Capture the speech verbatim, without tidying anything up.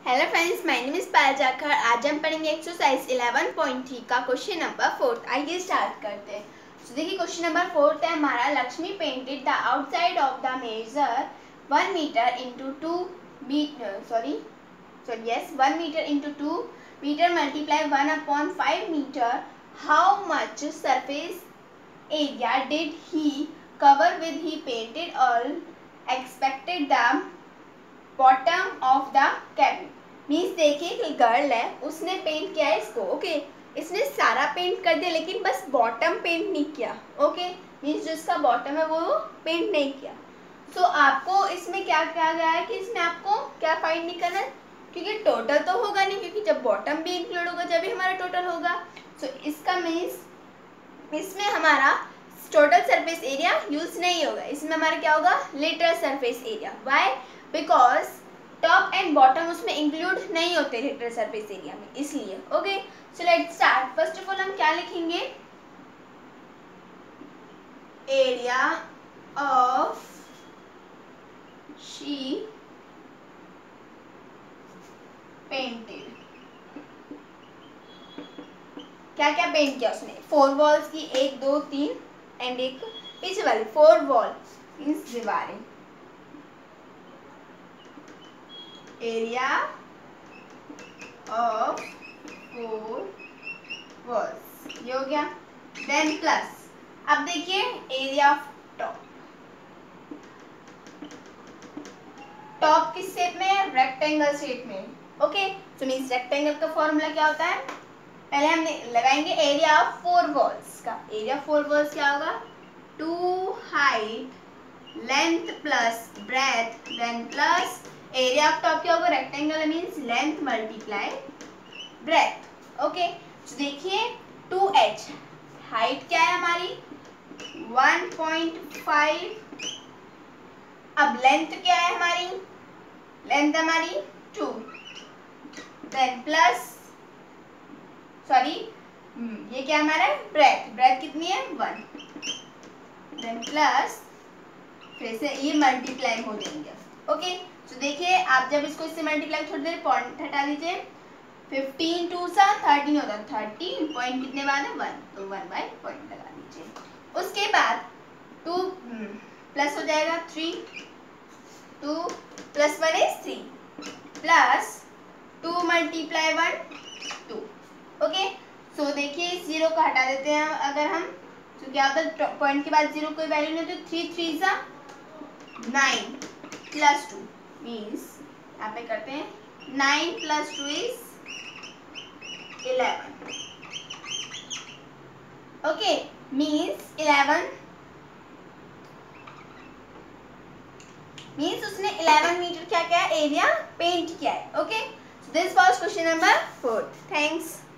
Hello friends, my name is Payal Jakhar. आज हम पढ़ेंगे एक्सरसाइज इलेवन पॉइंट थ्री का क्वेश्चन नंबर फोर्थ। आइए स्टार्ट करते हैं। तो देखिए क्वेश्चन नंबर फोर्थ है हमारा, Lakshmi painted the outside of the measure one meter into two meter sorry sorry yes one meter into two meter multiply one upon five meter. How much surface area did he cover with he painted और expected the bottom of the cabin. Means देखिए girl है, उसने paint किया है इसको, okay okay? इसने सारा paint कर दिया लेकिन बस बॉटम पेंट नहीं किया, ओके okay? मीन्स जो इसका बॉटम है वो पेंट नहीं किया। सो so, आपको इसमें क्या कहा गया है कि इसमें आपको क्या फाइंड नहीं करना, क्योंकि टोटल तो होगा नहीं, क्योंकि जब बॉटम भी इंक्लूड होगा जब भी हमारा टोटल होगा। सो so, इसका मीन्स इसमें हमारा टोटल सरफेस एरिया यूज नहीं होगा, इसमें हमारा क्या होगा, lateral surface area. Why? Because top and bottom उसमें इंक्लूड नहीं होते लिटरल सरफेस एरिया में, इसलिए। Okay, so let's start. First of all हम क्या लिखेंगे, एरिया ऑफ शी पेंटेड। क्या क्या पेंट किया उसने, फोर वॉल्स की, एक दो तीन एंड एक पीछे वाली, फोर वॉल मीन्स दीवारें। एरिया ऑफ फोर वॉल्स, ये हो गया। देन प्लस, अब देखिए एरिया ऑफ टॉप। टॉप किस शेप में है, रेक्टेंगल शेप में, ओके। सो मीन्स रेक्टेंगल का फॉर्मूला क्या होता है, पहले हम लगाएंगे एरिया ऑफ फोर वॉल्स का। एरिया ऑफ फोर वॉल्स क्या होगा, two height length plus breadth then plus area of top क्या होगा, rectangle means length multiply breath, okay. तो देखिए टू एच, हाइट क्या है हमारी वन पॉइंट फाइव, अब लेंथ क्या है हमारी, लेंथ हमारी टू, देन प्लस सॉरी ये क्या हमारा ब्रेथ, ब्रेथ कितनी है वन, देन प्लस फिर से ये मल्टीप्लाई हो जाएंगे, ओके। तो देखिए आप जब इसको इससे मल्टीप्लाई, थोड़ी देर पॉइंट हटा दीजिए, फिफ्टीन टू सा थर्टीन होता है, थर्टीन पॉइंट कितने बाद है वन, तो वन बाय पॉइंट लगा दीजिए। उसके बाद टू प्लस हो जाएगा three, two plus one is three plus two multiply one two, okay. So देखिए इस जीरो को हटा देते हैं अगर हम, तो क्या होता है पॉइंट के बाद जीरो कोई वैल्यू नहीं होती, थ्री थ्री सा नाइन प्लस टू मीन्स यहाँ पे करते हैं nine plus two is eleven, okay. Means eleven means उसने इलेवन मीटर क्या क्या एरिया पेंट किया है, okay. This was question number four. Thanks.